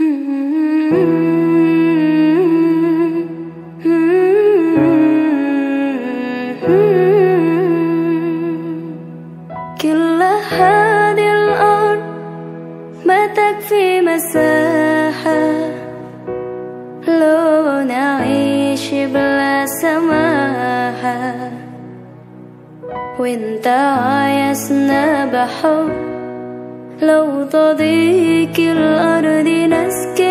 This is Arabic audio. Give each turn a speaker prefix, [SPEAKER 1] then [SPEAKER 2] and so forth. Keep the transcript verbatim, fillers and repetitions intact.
[SPEAKER 1] كل هذه الأرض ما تكفي مساحة لو نعيش بلا سماحة، وانت عايزنا بحب لو تضيق الأرض نسكن